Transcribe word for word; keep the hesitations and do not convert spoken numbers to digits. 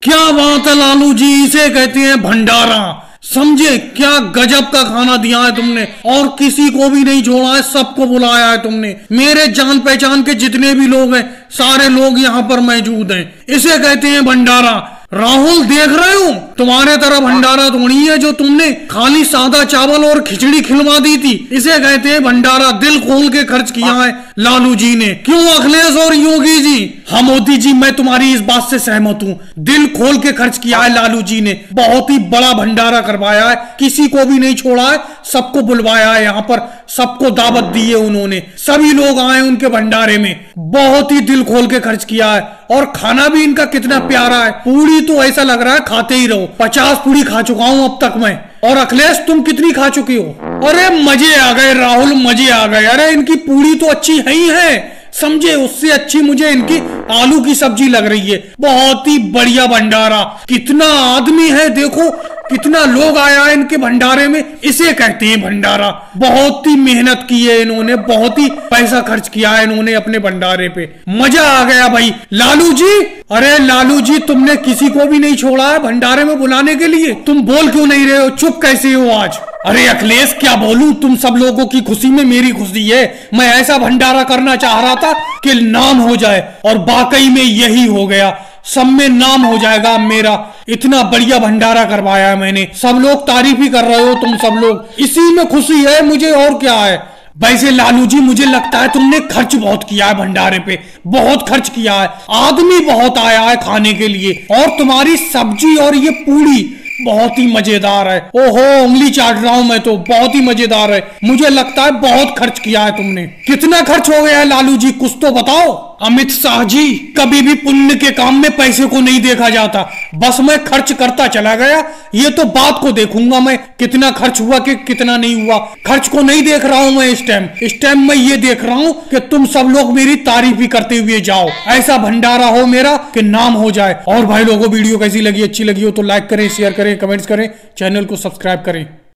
क्या बात है लालू जी, इसे कहते हैं भंडारा। समझे क्या गजब का खाना दिया है तुमने, और किसी को भी नहीं छोड़ा है, सबको बुलाया है तुमने। मेरे जान पहचान के जितने भी लोग हैं सारे लोग यहाँ पर मौजूद हैं। इसे कहते हैं भंडारा। राहुल देख रहे हो, तुम्हारे तरह भंडारा थोड़ी है जो तुमने खाली सादा चावल और खिचड़ी खिलवा दी थी। इसे कहते हैं भंडारा। दिल खोल के खर्च किया है लालू जी ने। क्यों अखिलेश और योगी जी? हाँ मोदी जी, मैं तुम्हारी इस बात से सहमत हूँ। दिल खोल के खर्च किया है लालू जी ने। बहुत ही बड़ा भंडारा करवाया है, किसी को भी नहीं छोड़ा है, सबको बुलवाया है यहाँ पर, सबको दावत दी है उन्होंने। सभी लोग आए उनके भंडारे में। बहुत ही दिल खोल के खर्च किया है, और खाना भी इनका कितना प्यारा है। पूरी तो ऐसा लग रहा है खाते ही रहो। पचास पूरी खा चुका हूं अब तक मैं। और अखिलेश तुम कितनी खा चुकी हो? अरे मजे आ गए राहुल, मजे आ गए। अरे इनकी पूरी तो अच्छी है ही है, समझे, उससे अच्छी मुझे इनकी आलू की सब्जी लग रही है। बहुत ही बढ़िया भंडारा। कितना आदमी है देखो, कितना लोग आया है इनके भंडारे में। इसे कहते हैं भंडारा। बहुत ही मेहनत की है इन्होंने, बहुत ही पैसा खर्च किया है इन्होंने अपने भंडारे पे। मजा आ गया भाई। लालू जी, अरे लालू जी, तुमने किसी को भी नहीं छोड़ा है भंडारे में बुलाने के लिए। तुम बोल क्यों नहीं रहे हो? चुप कैसे हो आज? अरे अखिलेश क्या बोलूं, तुम सब लोगों की खुशी में मेरी खुशी है। मैं ऐसा भंडारा करना चाह रहा था कि नाम हो जाए, और वाकई में यही हो गया। सब में नाम हो जाएगा मेरा। इतना बढ़िया भंडारा करवाया है मैंने। सब लोग तारीफ ही कर रहे हो तुम सब लोग, इसी में खुशी है मुझे, और क्या है। वैसे लालू जी, मुझे लगता है तुमने खर्च बहुत किया है भंडारे पे, बहुत खर्च किया है। आदमी बहुत आया है खाने के लिए, और तुम्हारी सब्जी और ये पूरी बहुत ही मजेदार है। ओहो, उंगली चाट रहा हूं मैं तो, बहुत ही मजेदार है। मुझे लगता है बहुत खर्च किया है तुमने। कितना खर्च हो गया है लालू जी, कुछ तो बताओ। अमित शाह जी, कभी भी पुण्य के काम में पैसे को नहीं देखा जाता, बस मैं खर्च करता चला गया। ये तो बात को देखूंगा मैं, कितना खर्च हुआ कि कितना नहीं हुआ। खर्च को नहीं देख रहा हूं मैं इस टाइम। इस टाइम मैं ये देख रहा हूं कि तुम सब लोग मेरी तारीफ ही करते हुए जाओ। ऐसा भंडारा हो मेरा कि नाम हो जाए। और भाई लोगों, वीडियो कैसी लगी, अच्छी लगी हो तो लाइक करें, शेयर करें, कमेंट्स करें, चैनल को सब्सक्राइब करें।